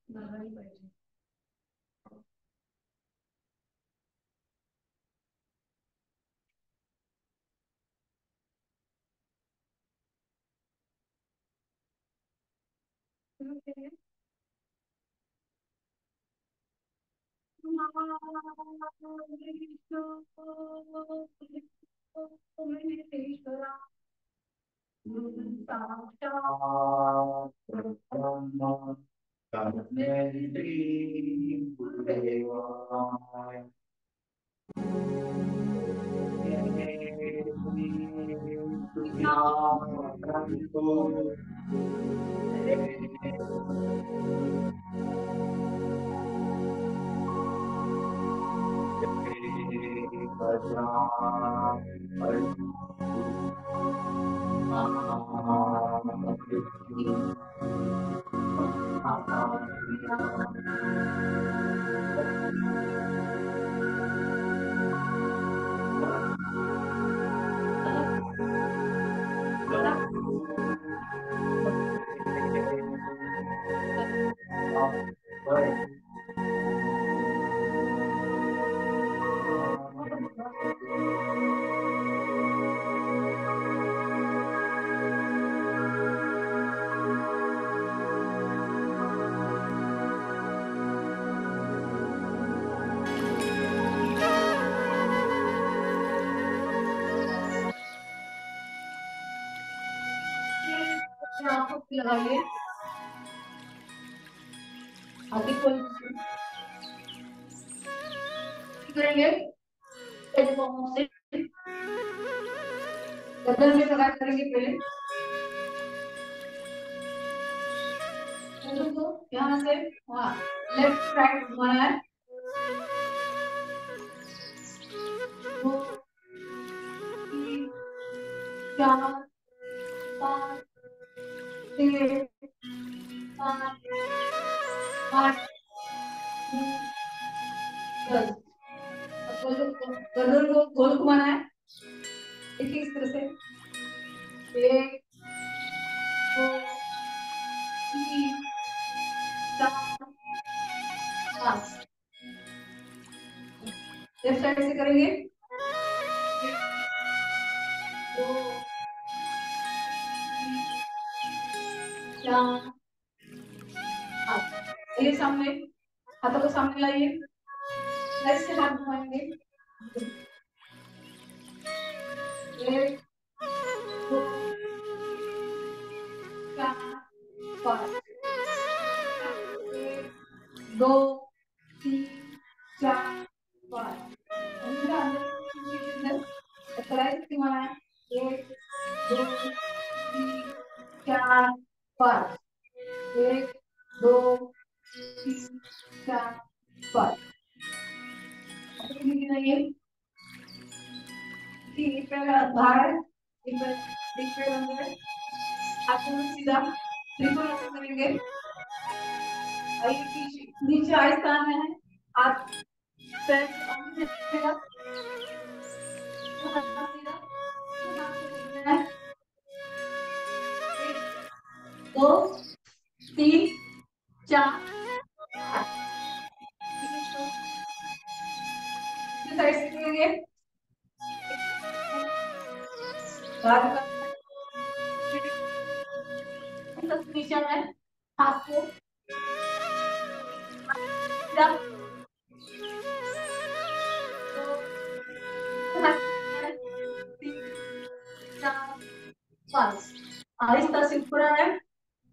लगानी पड़ेगी। आंखों पे लगाइए, आगे खोल करेंगे, से गर्दन में लगा करेंगे पहले, तो यहाँ से हाँ लेफ्ट राइट घुमाना है, 2 3 4 5 6 7 8 10। गर्दन को गोल घुमाना है, देखिए इस तरह से, 1 2 3 4 5। लेफ्ट साइड से करेंगे, 1 2 3 4 5। ये सामने, हाथों को सामने लाइए, राइट से हाथ घुमाएंगे, 1 2 4 5। 1 2 3 4 5। अंदर अंदर राइट घुमाना है, 1 2 3 4 5। 1 2 3 4 5। एक पैर बाहर, एक पैर अंदर, हाथों सीधा त्रिकोण ऐसे करेंगे, नीचे आहिस्ता आना है, हाथ पैर सामने रहेगा, सीधा है, 1 2 3 4 5। साइड से करेंगे, नीचे आना है, हाथ को आहिस्ता से ऊपर आना है,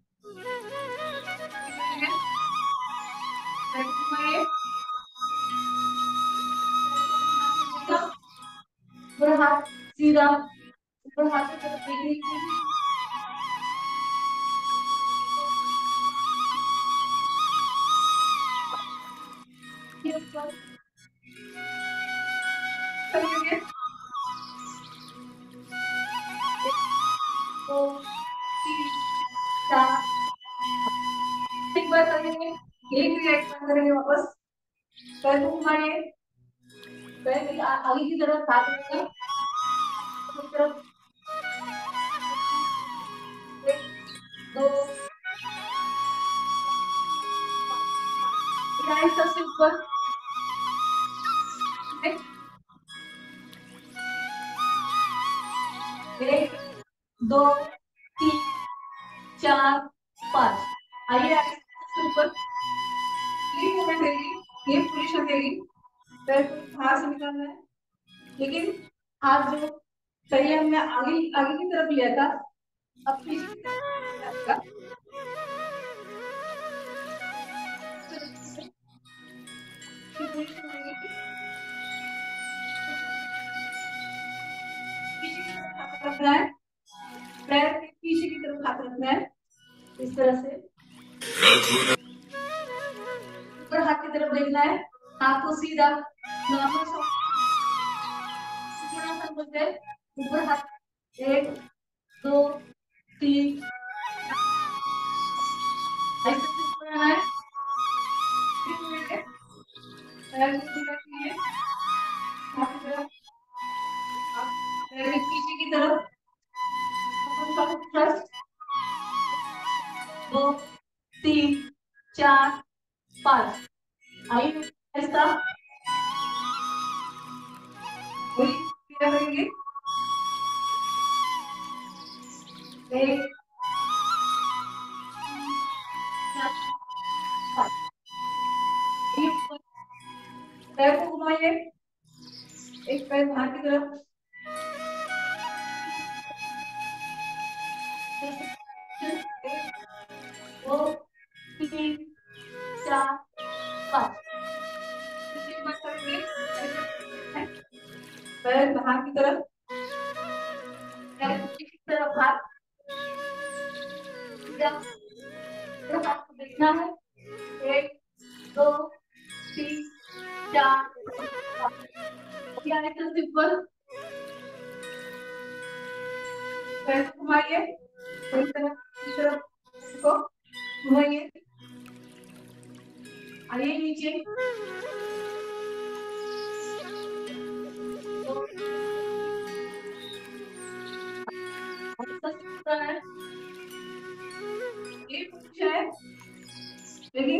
ऊपर हाथ सीधा, ऊपर हाथ की तरफ देखिए, करेंगे, 2 3 4। एक बार करेंगे, एक रिएक्शन करेंगे वापस, पैर को घुमाइए, पैर आगे की तरफ हाथ रहेगा, तरफ 1 2 आहिस्ता से ऊपर, 1 2 3 4 5। आइए आहिस्ता से ऊपर, ये मूवमेंट देगी, ये पोजीशन देगी, पैर को बाहर से निकालना है, लेकिन हाथ जो पहले हमने आगे आगे की तरफ लिया था, अब पीछे की तरफ जाएगा। पोजीशन देगी, पीछे की तरफ हाथ रखना है, पैर के पीछे की तरफ हाथ रखना है, इस तरह से ऊपर हाथ की तरफ देखना है, हाथ को सीधा नॉर्मल बोलते हैं, ऊपर हाथ 1 2 3 ऐसे ऊपर आना है, पैर को सीधा कीजिए, हाथ की तरफ, पैर के पीछे की तरफ, 2 3 4 5। आइए ऐसा वही क्रिया करेंगे, 1 4 5। पैर को घुमाइए, एक पैर बाहर की तरफ, 1 2 3 4 5। करेंगे, पैर बाहर की तरफ, पैर पीछे की तरफ, हाथ हाथ को देखना है, 1 2 3 4 ऊपर, पैर घुमाइए, एक तरफ को घुमाइए, आइए नीचे, ये कुछ है, लेकिन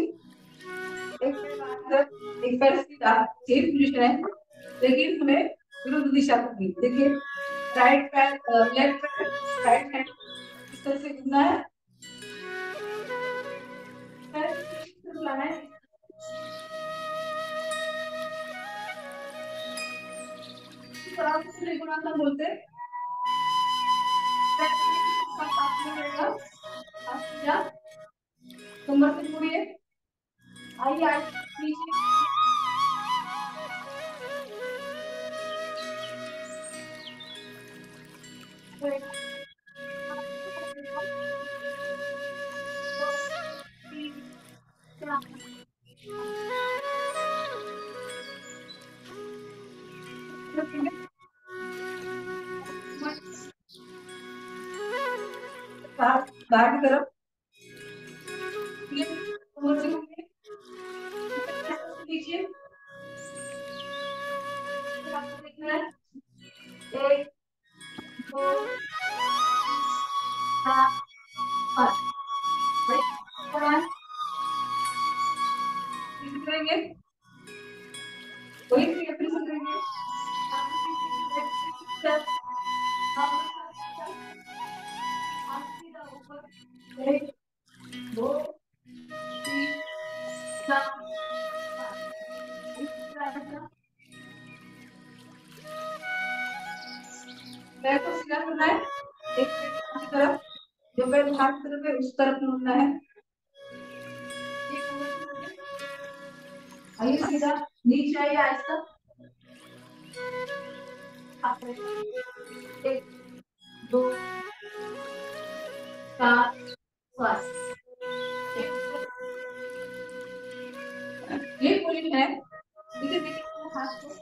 एक पैर सीधा, सेम पोजीशन है, लेकिन हमें विरुद्ध दिशा करनी, देखिए राइट पैर लेफ्ट पैर राइट हैंड इस तरह से घूमना है, पैर पीछे लाना है, त्रिकोणासन बोलते हैं, कमर से मुड़िए, आइए नीचे, बाहर की तरफ, नीचे देखना है, 1 2 4 5। करेंगे वही फिर से करेंगे, 1 2 3 4 5। पैर को सीधा करना है, एक पैर की तरफ, जो पैर बाहर की तरफ है उस तरफ मुड़ना है, आइए सीधा नीचे आइए आहिस्ता, 1 2 4 5। ये पोजीशन है, देखिए हाथ को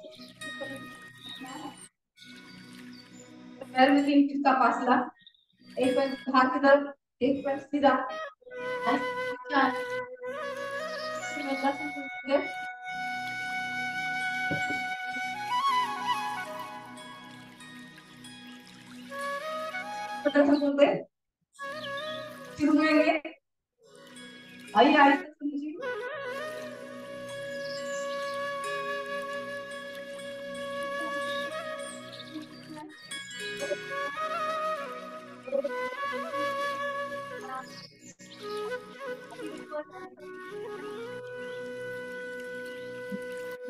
पैर में 3 इंच का फासला, एक पैर बाहर की तरफ, एक पैर सीधा, बोलते शुरू करेंगे, आइए आहिस्ता से नीचे,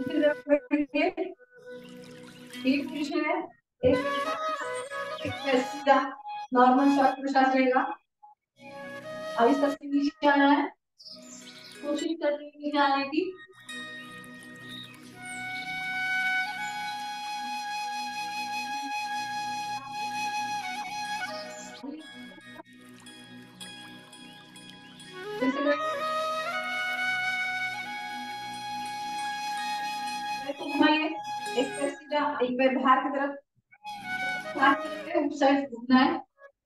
दूसरी तरफ करेंगे, एक पोजीशन है, एक पैर सीधा नॉर्मल श्वास प्रश्वास रहेगा। आहिस्ता से नीचे आना है, कोशिश करनी है नीचे आने की। जैसे घुमाइए, एक पैर सीधा एक पैर बाहर की तरफ, उस साइड घूमना है।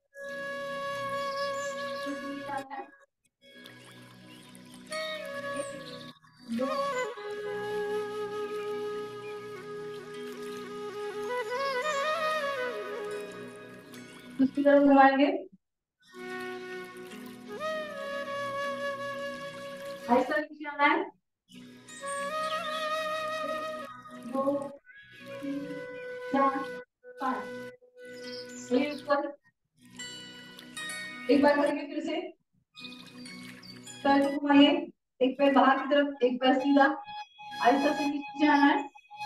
दो दूसरी तरफ घुमाएंगे, आहिस्ता नीचे आना है। दो तीन चार पाँच, वही ऊपर। एक बार करेंगे फिर से, पैर को घुमाइए, एक पैर बाहर की तरफ एक पैर सीधा, आहिस्ता से नीचे आना है।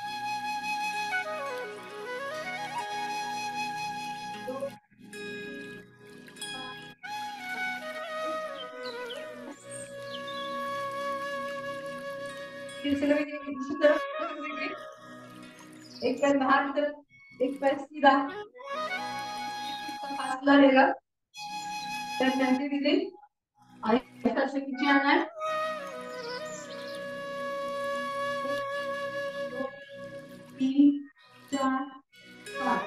फिर से करेंगे दूसरी तरफ करेंगे, एक पैर बाहर की तरफ एक पैर सीधा, फासला रहेगा। पैर पहनते धीरे, आहिस्ता से नीचे आना है। दो तीन चार पाँच,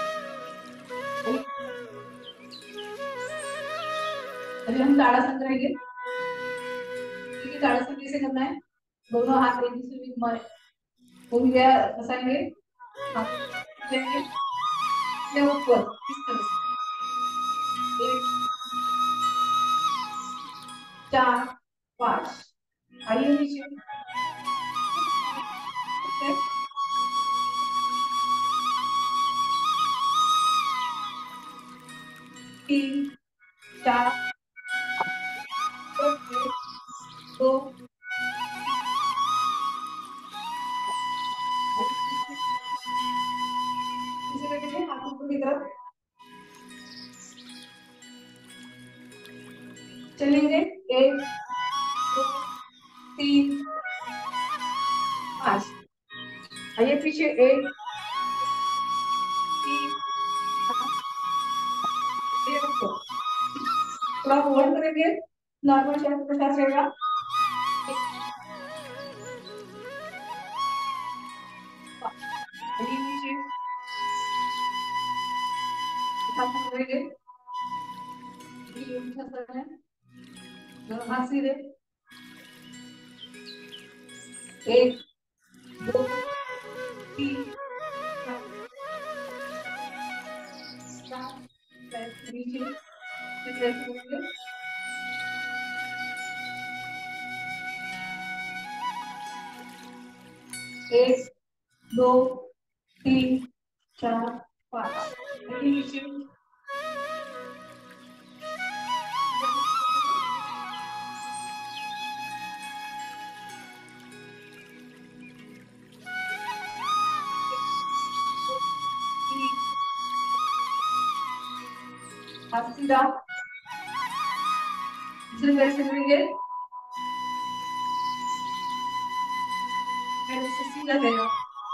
अभी हम ताड़ासन करेंगे। ठीक है, ताड़ासन कैसे करना है, दोनों हाथ एक दूसरे में घुमाए, उंगलियां फंसाएंगे, हाथ लेंगे ऊपर इस तरह से। एक चार पाँच, आइए नीचे, तीन चार दो हाथ ऊपर की तरफ चलेंगे, एक दो तीन पाँच, आइए पीछे, एक तीन थोड़ा होल्ड करेंगे, नॉर्मल श्वास प्रश्वास रहेगा। नीचे करेंगे, हाथ सीधे, एक दो तीन चार, नीचे एक दो तीन चार पाँच, नीचे हाथ सीधा, कैसे करेंगे, सीधा रहेगा।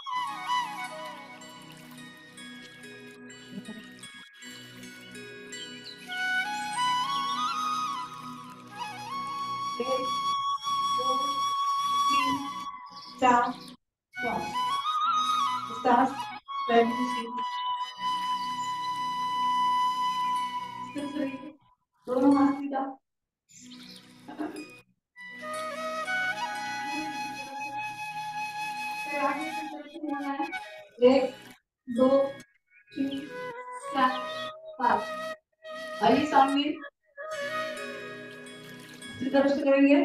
एक दो तीन चार पाँच, सांस दोनों हाथ सीधा, एक दो तीन चार पाँच, आइए सामने इसी तरह से करेंगे,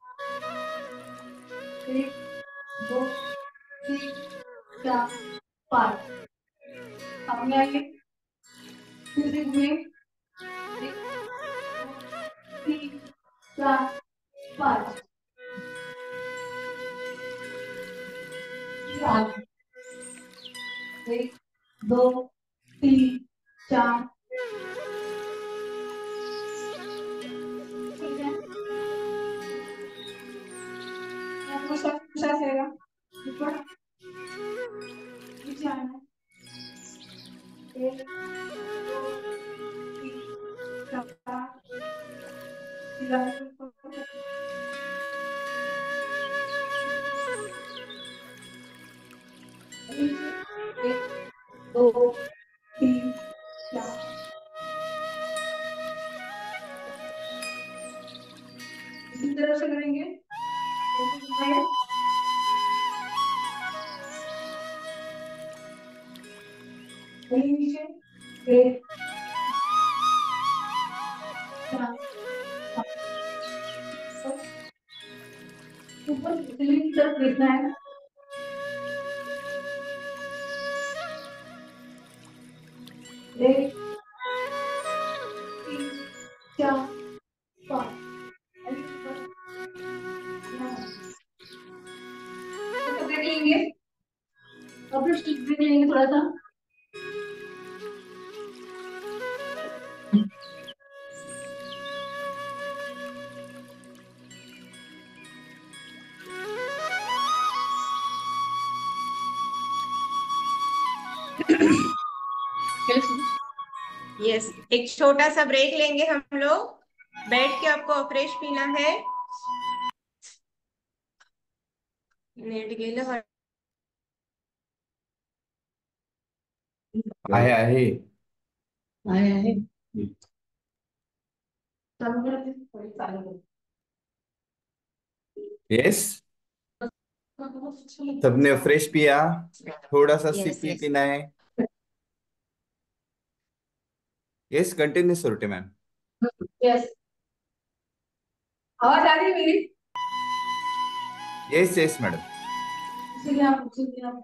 एक दो तीन चार पाँच, सामने आइए, फिर से घूमिए, एक दो तीन चार पाँच, 4, 1, 2, 3, 4, ठीक है। रहेगा ऊपर नीचे आना, 1, 2, 3, 4, नीचे 1, 2, 3, 4, इसी तरह से करेंगे। नीचे 1, 4, ऊपर सीलिंग की तरफ देखना है। 1, 3, 4, 5, ब्रेक लेंगे, अब ब्रेक लेंगे थोड़ा सा। यस, एक छोटा सा ब्रेक लेंगे हम लोग, बैठ के आपको फ्रेश पीना है। नेट गेलं आहे आहे आहे आहे चालू करते, चालू करते। यस, सबने फ्रेश पिया, थोड़ा सा यस सिप ही यस। पीना है। यस, कंटिन्यू सुरटे मैम। यस, आवाज आ रही है मेरी? Yes yes madam. इसीलिए आप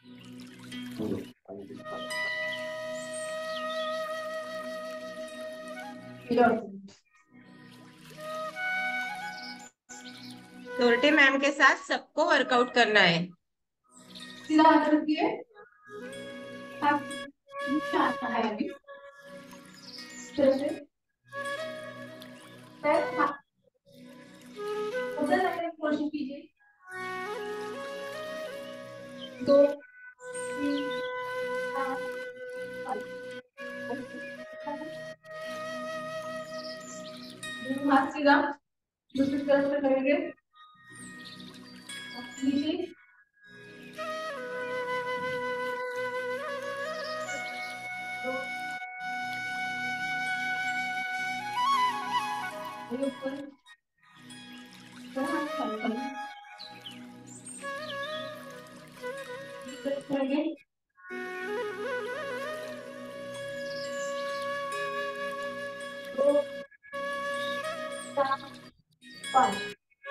सोरटे मैम के साथ सबको वर्कआउट करना है। सीधा हाथ रखिए, आप नीचे आना है अभी, फिर से पैर उधर जाने की कोशिश कीजिए। 2, 3, 4, 5, हाथ सीधा दूसरी तरफ से करेंगे, नीचे ऊपर करेंगे। 2, 4, 5,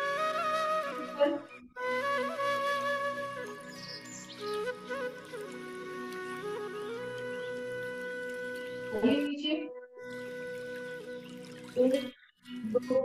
नीचे 1, 2,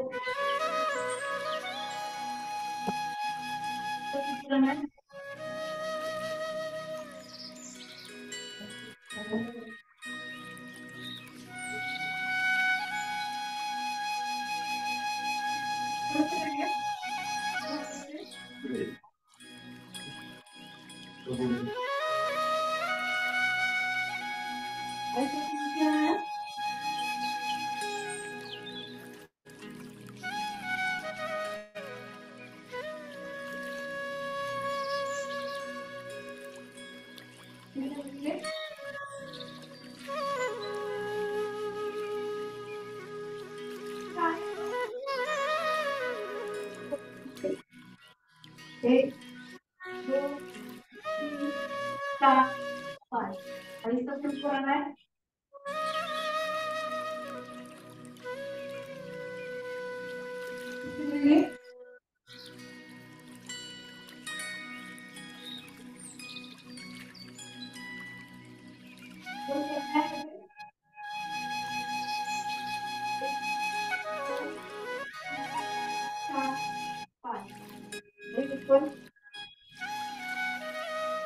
क्या है? एक, 2, 3, 4, 5, और इसका कुछ कराना है। इसलिए तो करना है 1, 2, 3, 4, 5, ऊपर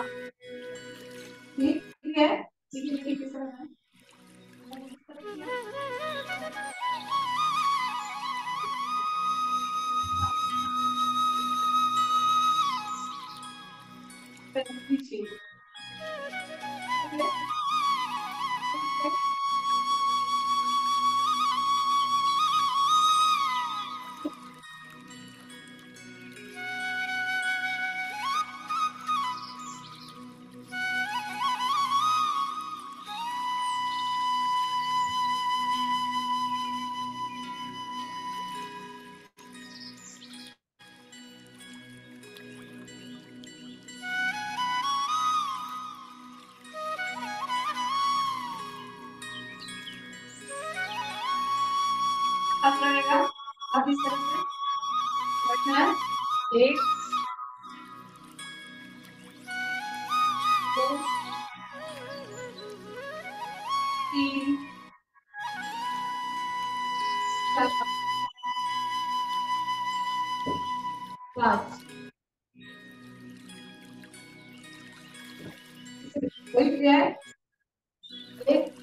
ठीक है, ठीक है, पीछे हाथ रहेगा, आप इस तरह से बैठना है। एक, दो, तीन, चार, 5। वही क्रिया है। एक,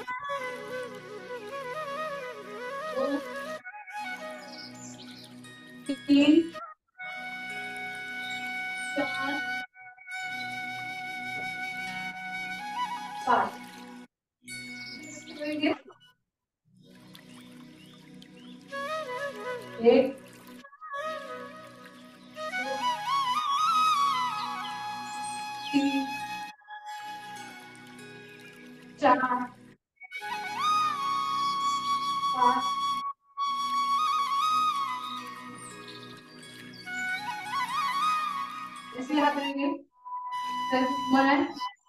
दो, तीन, 4, 5। एक, दो, तीन, 4, 5। ऐसे हाथ रहेंगे, सर घुमाना है।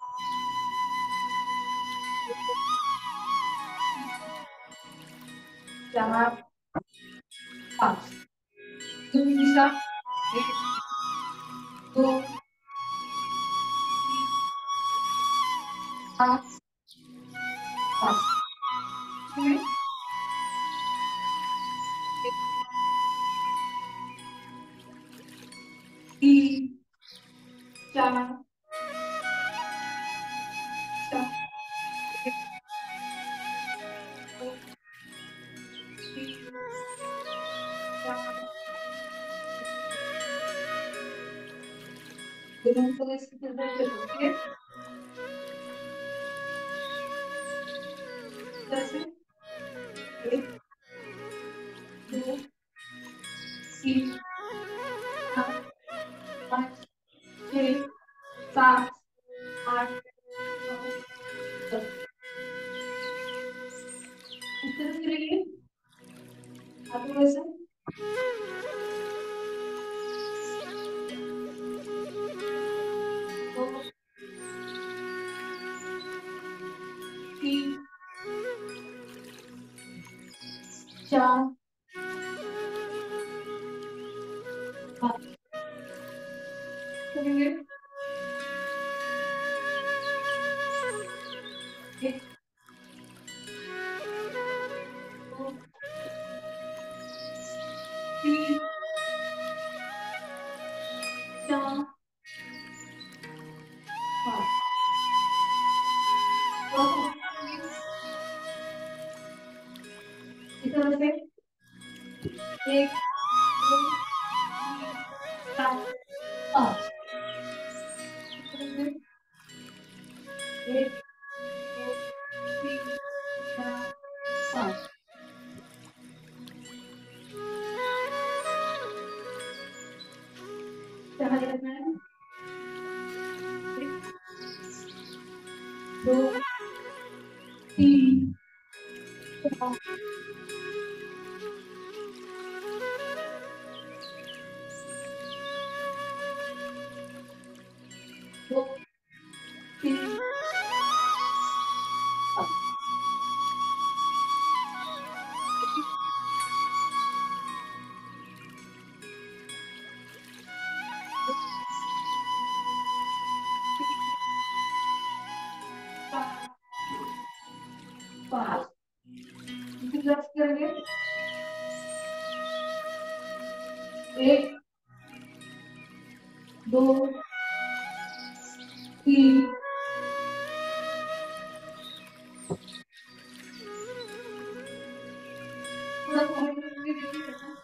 4, 5। दूसरी दिशा। एक, दो, तीन, 4, 5। ठीक है? एक, तीन, 4, 4। एक, दो, तीन, 4। दोनों को ऐसे करते चलो, ठीक है? इधर से 1, 2, 3, 4, 5, 6, 7, 8, 9, 10। इस तरह से रहिए, आगे वैसे। दो, तीन, 4, 5। करेंगे। एक, दो, तीन, 4, 5। थोड़ा सा ऊपर करेंगे, इस तरह से। 1, 2, 3, 4, 5। इस तरह से 1, 2, 3, 4, 5। सहाय रखना है। 1, 2, 3, 4, 2, 3, 5। 2, 3, 4, 5। इसी तरह से करेंगे। 1, 2, तीन, थोड़ा सा और करके देखिए बेटा।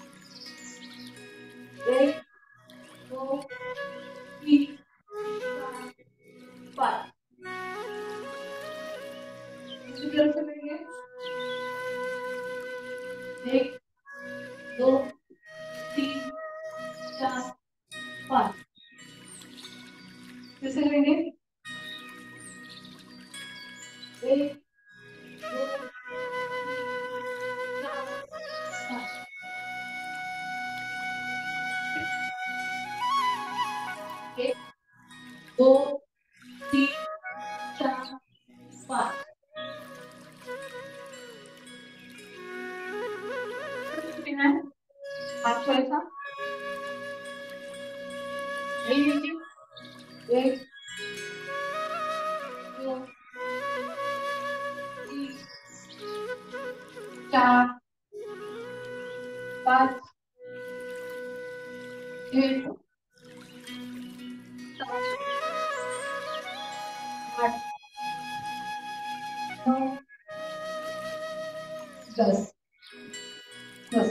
एक, दो, तीन, चार, पाँच। दूसरी तरफ से करेंगे। एक, दो, तीन, चार, पाँच। फिर से करेंगे। एक, दो, तीन, चार, पाँच। एक, दो, तीन, चार, पाँच। पीना है हाथ को ऐसा, यही लीजिए। एक, दो, तीन, चार, पाँच, छः, सात, आठ, नौ, 10। बस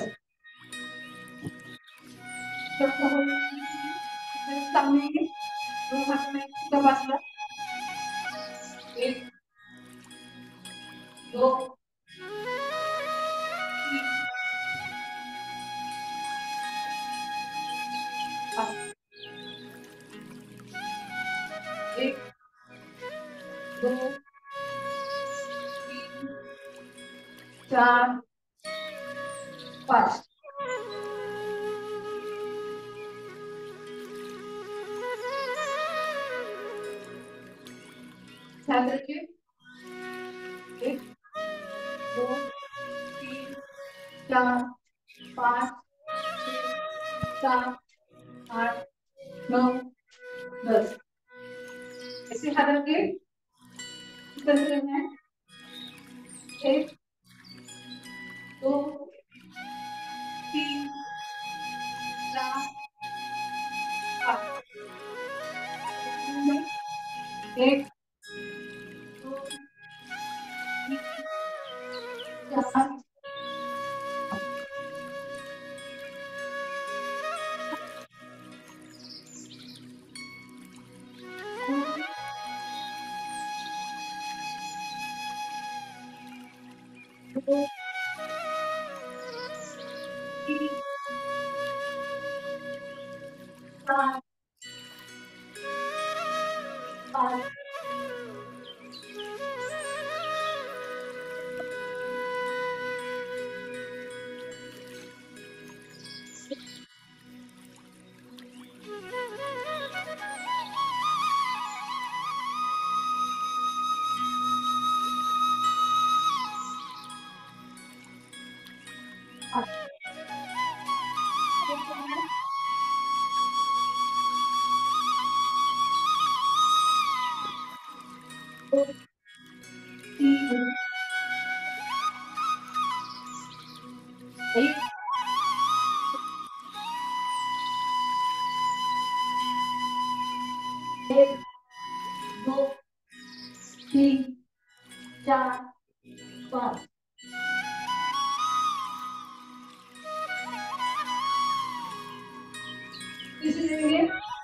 थोड़ा सा होल्ड कीजिए। सामने के दो हाथ में का फासला। एक, दो, तीन, पाँच। एक, दो, तीन, चार, पाँच। ध्यान रखिए। एक, दो, तीन, चार, पाँच, छः, सात, आठ, नौ, 10। ऐसे हाथ रखिए। इस तरह से करना है। एक, दो, तीन, चार, पाँच। एक, दो, तीन, चार, दो, तीन, चार, पाँच। दो, तीन, एक, एक, दो, तीन, चार, पाँच। तीसरी करेंगे।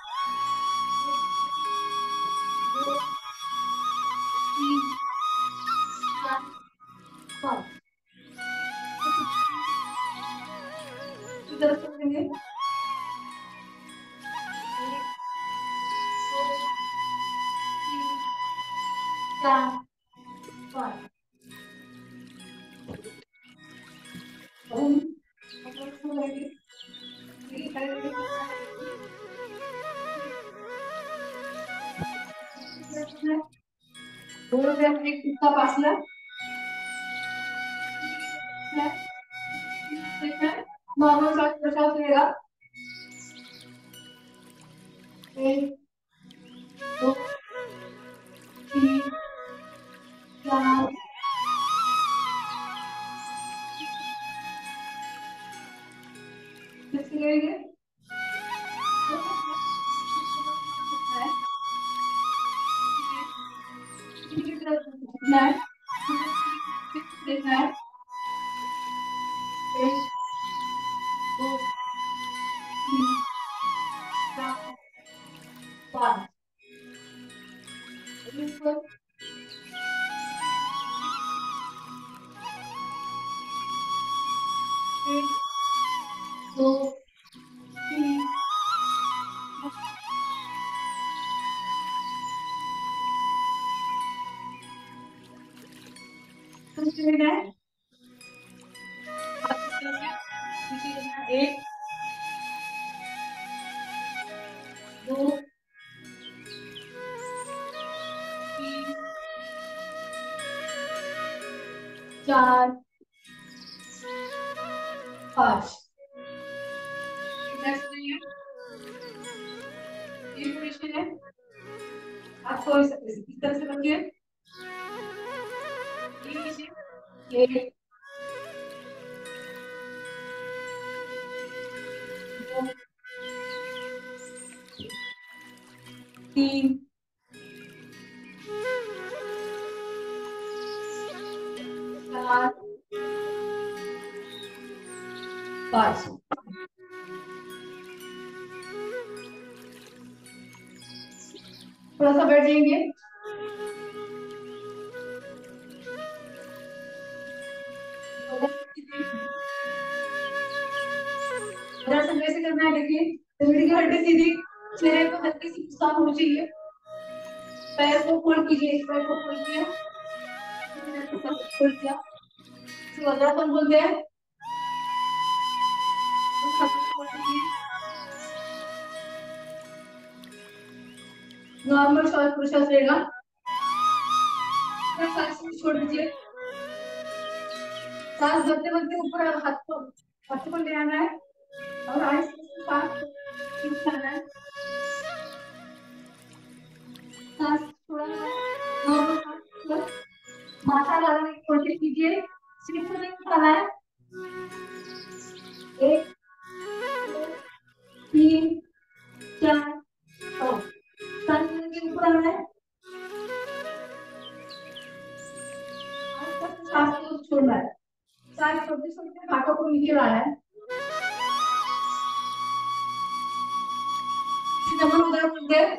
दो, तीन, चार, पाँच। इधर से करेंगे। एक, दो, तीन, चार, पाँच। हम मतलब इसको करेंगे। ये करेंगे। दोनों के अंदर एक कुत्ता फासला है। नॉर्मल सांस प्रश्वास लेगा। एक, दो, तीन, चार, किसकी करेंगे? एक, दो, तीन, कुछ मिनट है। हाथ इस तरह से नीचे करना है। एक, दो, तीन, चार, पांच। नेक्स्ट है ये पोजीशन है। आपको इस तरह से रखिए। ये लीजिए। एक, दो, तीन, चार, पांच। थोड़ा सा बैठ जाएंगे। दरअसल वैसे करना है। देखिए रीढ़ की हड्डी सीधी, चेहरे पर हल्की सी मुस्कान होनी चाहिए। पैर को फोल्ड कीजिए। इस पैर को फोल्ड किया, फोल्ड किया, इसे वज्रासन बोलते हैं। नॉर्मल श्वास प्रश्वास रहेगा। सांस छोड़ दीजिए। सांस भरते भरते ऊपर हाथ को ले आना है और आहिस्ते से सांस खींचना है। सांस थोड़ा नॉर्मल सांस, माथा लगाने की कोशिश कीजिए। सिर को नहीं उठाना है। एक, दो, तीन, चार, पाँच। सांस लेके ऊपर आना है। सांस को छोड़ना है। सांस छोड़ते छोड़ते हाथों को नीचे लाना है। नमन उधर बोलते हैं।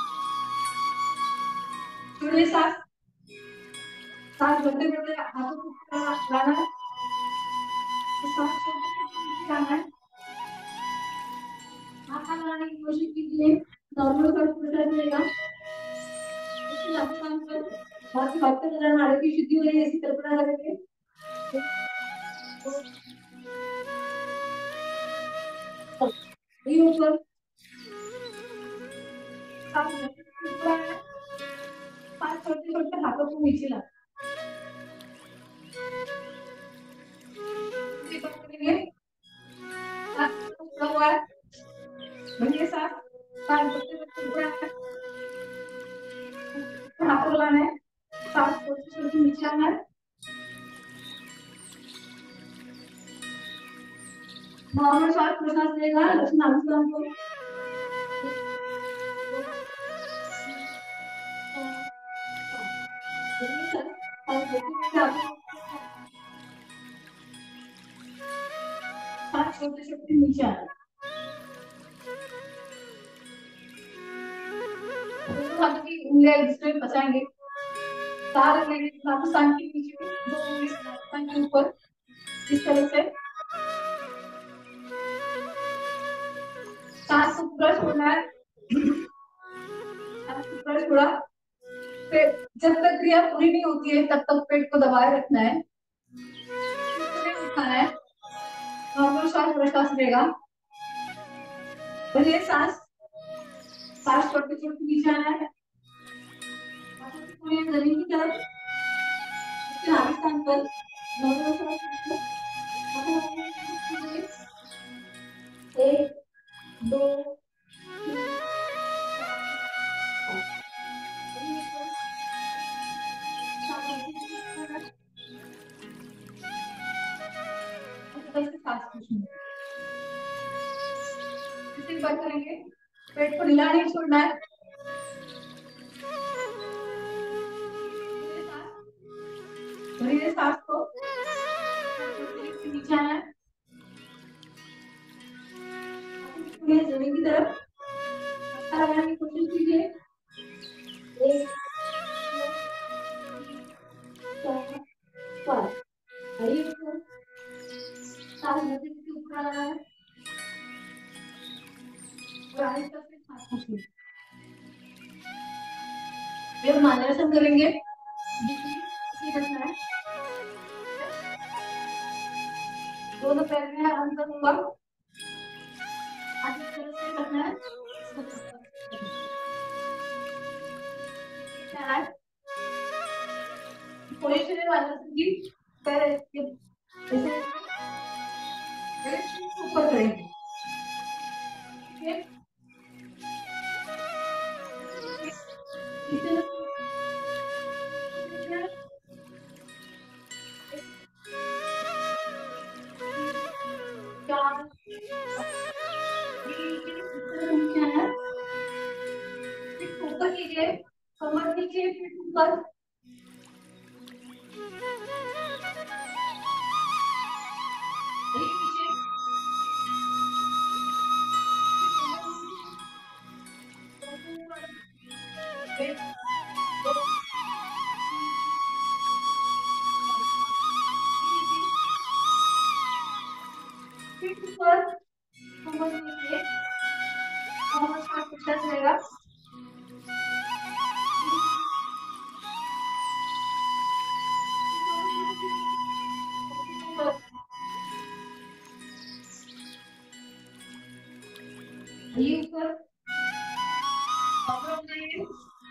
छोड़िए सांस। सांस भरते भरते हाथों को ऊपर लाना है। सांस छोड़ते छोड़ते नीचे लाना है। माथा लगाने की कोशिश कीजिए। नॉर्मल सांस प्रश्वास रहेगा। इसके लंबे सांस पर बहुत ही हद तक नाड़ी की शुद्धि हो रही है। इसी कल्पना करेंगे। ऊपर सांस ऊपर आना है। सांस छोड़ते छोड़ते हाथों को नीचे लाना है। सांस छोड़ा हुआ है। बढ़िया सांस। सांस भरते भरते ऊपर आना है। हाथों को लाना है। सांस छोड़ते छोड़ते नीचे आना है। नॉर्मल श्वास प्रश्वास रहेगा। लक्ष्मी नाभिस्थान को छोटे छोटे नीचे आना। हाथों की उंगलियां एक दूसरे में फंसाएंगे। तार रखेंगे नाभिस्थान के नीचे, दो उंगली नाभिस्थान के ऊपर, इस तरह से। सांस को पूरा छोड़ना है। सांस को पूरा छोड़ा। फिर जब तक क्रिया पूरी नहीं होती है तब तक पेट को दबाए रखना है। नहीं उठाना है। नॉर्मल श्वास प्रश्वास रहेगा। बढ़िया सांस। सांस छोड़ते छोड़ते नीचे आना है। जमीन की तरफ, उसके नाभिस्थान पर नॉर्मल श्वास। एक, दो, तीन, बात करेंगे। पेट को ढीला नहीं छोड़ना है। सांस को नीचे आना है। जमीन की तरफ लगाने की कोशिश कीजिए। एक, दो, तीन, चार, पाँच। सारे नदी के ऊपर आ रहा है और आगे का फिर हाथ पूछिए। ये मार्गदर्शन करेंगे इसी रखना है। दोनों पैर में अंदर ऊपर आगे की तरफ से रखना है। इसको क्या है पोजीशन है मार्गदर्शन की। पैर ऐसे ऊपर करेंगे। ठीक है इसे चार नीचे है फिर ऊपर कीजिए कमर नीचे फिर ऊपर नीचे कमर नीचे ऊपर एक दो फिर ऊपर कमर नीचे कमर का टच रहेगा। ये ऊपर कमर बनाइए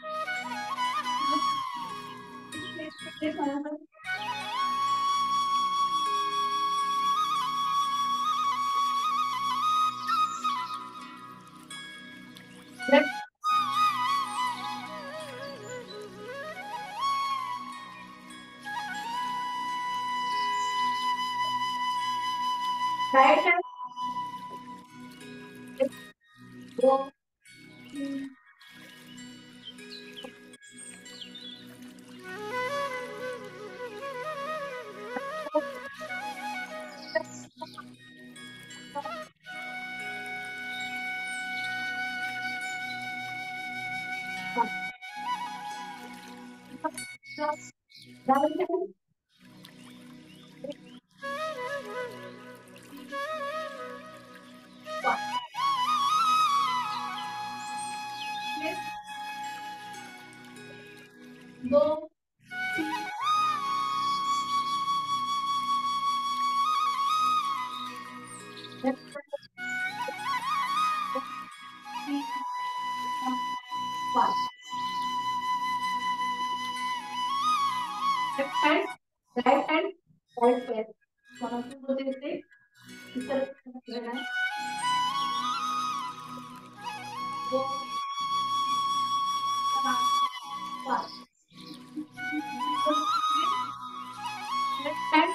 राइट हैंड दो तीन राइट हैंड दो left hand right hand right पैर दोनों को बोलते हुए इस तरफ लेना है। दो चार पाँच लेफ्ट हैंड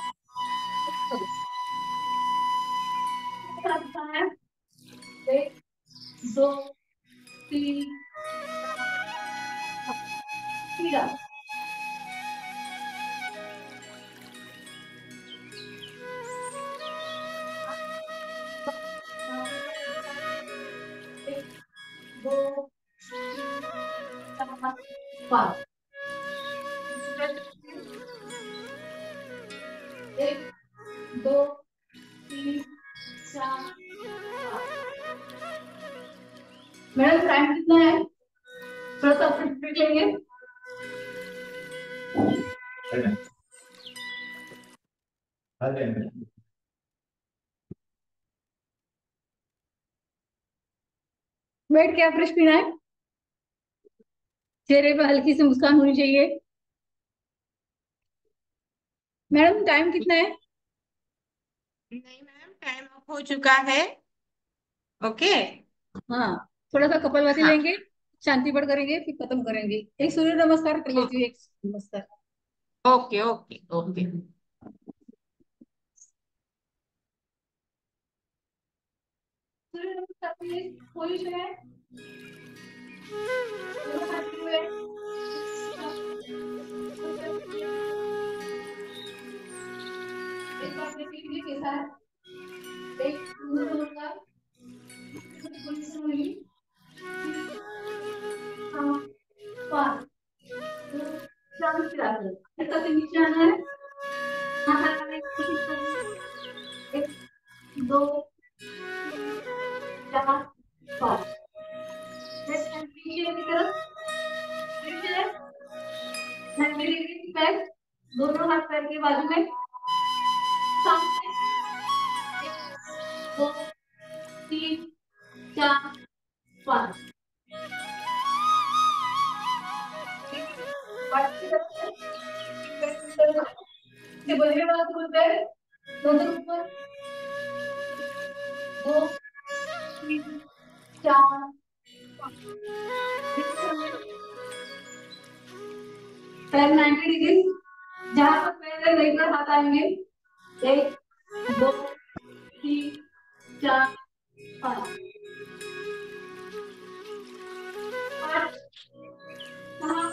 है एक दो तीन सीधा एक दो तीन चार पाँच एक दो तीन चार पाँच। मैडम टाइम कितना है थोड़ा सा ब्रेक लेंगे। बैठ के आप फ्रेश पीना है। चेहरे पे हल्की सी मुस्कान होनी चाहिए। मैडम टाइम कितना है? नहीं मैम, टाइम अप हो चुका है। ओके। हाँ थोड़ा सा कपालभाति हाँ। लेंगे शांति पाठ करेंगे फिर खत्म करेंगे। एक सूर्य नमस्कार कर लीजिए एक नमस्कार। Okay okay okay. सूर्य नमस्कार की पोजीशन है दोनों हाथ जुड़े हुए एक बार देख लीजिए कैसा है। एक सूर्य नमस्कार पोजीशन हुई हाँ पाँच दो चार फिर आगे ऐसा से नीचे आना है हाथ लगाने की कोशिश करनी है। एक दो, तीन, चार, पाँच। पाँच की तरफ से बजने वाला तो बोलते हैं नजर ऊपर। दो, तीन, चार, पैर 90 डिग्री, जहां पर पैर है वहीं पर हाथ आएंगे। एक, दो, तीन, चार, पाँच। पाँच, हाँ,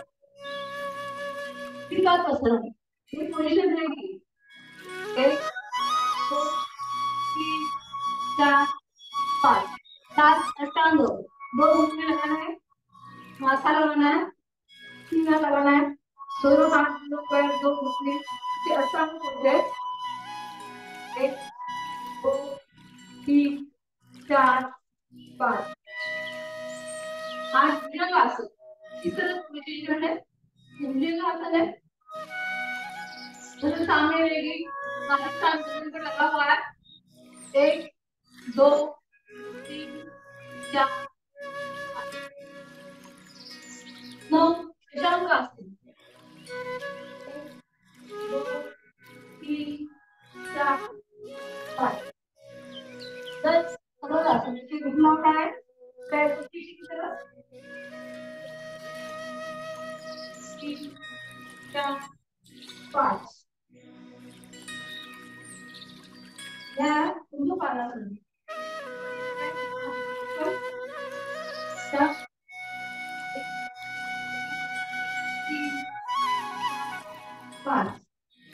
फिर बात पसंद है। ये पोजीशन रहेगी। एक, दो, तीन, चार, पाँच। सात अष्टांग योग। दो घुटने लगाना है, माथा लगाना है, सीना लगाना है, दोनों हाथ दोनों पैर दो घुटने, इसे अष्टांग बोलते हैं। एक, दो, तीन, चार, पाँच। आज भुजंगासन, इस तरह पोजीशन है। भुजंगासन है, नजर सामने रहेगी, पाकिस्तान जमीन पर लगा हुआ है। एक, दो, तीन, चार, पाँच, नौ। शशांकासन। एक, दो, तीन, चार, पाँच, 10। कमलासन, नीचे घुटना उठाए, पैर को पीछे की तरफ। तीन, चार, पाँच। यहाँ ऊर्ध्वपादासन। ऊपर, चार, एक, तीन, पाँच।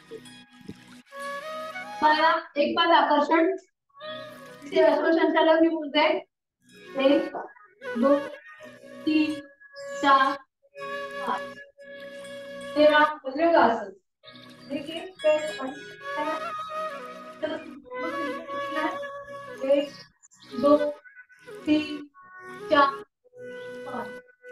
पाया एक पाद आकर्षण, इसे अश्व संचालक भी बोलते हैं। एक, दो, तीन, चार, पाँच। 13 भुजंगासन। देखिए पैर अंदर है, तरफ दोनों से नीचे झुकना है। एक, दो, तीन, चार, पाँच।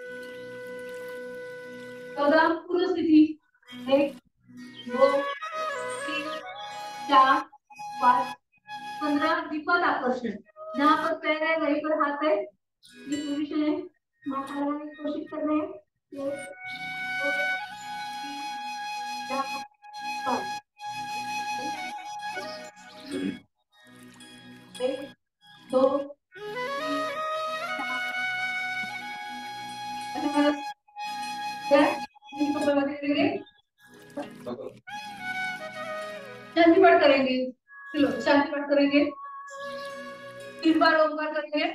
14 पूर्ण स्थिति। एक, दो, तीन, चार, पाँच। 15 विपद आकर्षण, जहाँ पर पैर है वहीं पर हाथ है। ये पोजीशन है, माथा लगाने की कोशिश कर रहे हैं। एक, दो, तीन, चार, पाँच। एक, दो, तीन, चार। ऐसे मतलब क्या है? इनको बना देंगे, शांति पाठ करेंगे। चलो शांति पाठ करेंगे, 3 बार ओमकार करेंगे।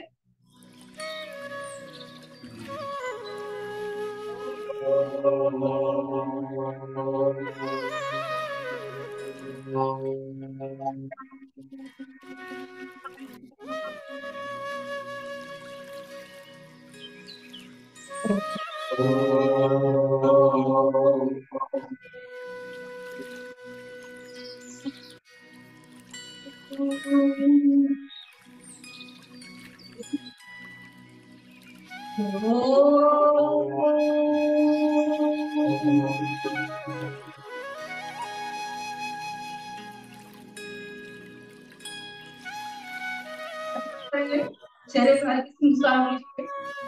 चेहरे पर हल्की सी मुस्कान होनी चाहिए।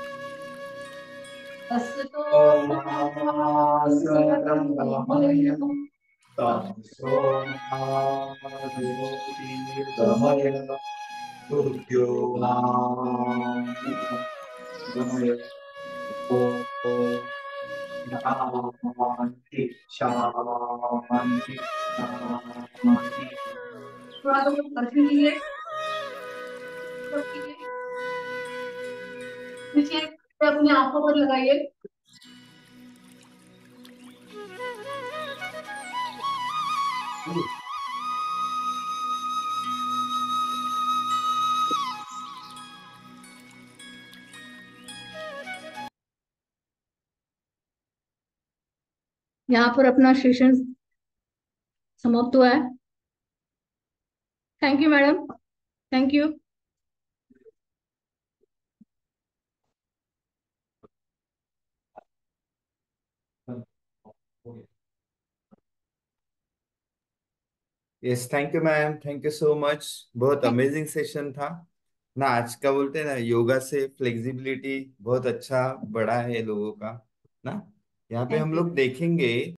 अस्तु थोड़ा सा कर्फ्यू कीजिए, नीचे अपनी आंखों पर लगाइए। यहाँ पर अपना सेशन समाप्त हुआ है। Thank you madam, thank you. Yes, thank you ma'am, thank you so much. बहुत अमेजिंग सेशन था ना आज का। बोलते हैं ना, योगा से फ्लेक्सिबिलिटी बहुत अच्छा बढ़ा है लोगों का ना। यहाँ पे थैंक हम यू। लोग देखेंगे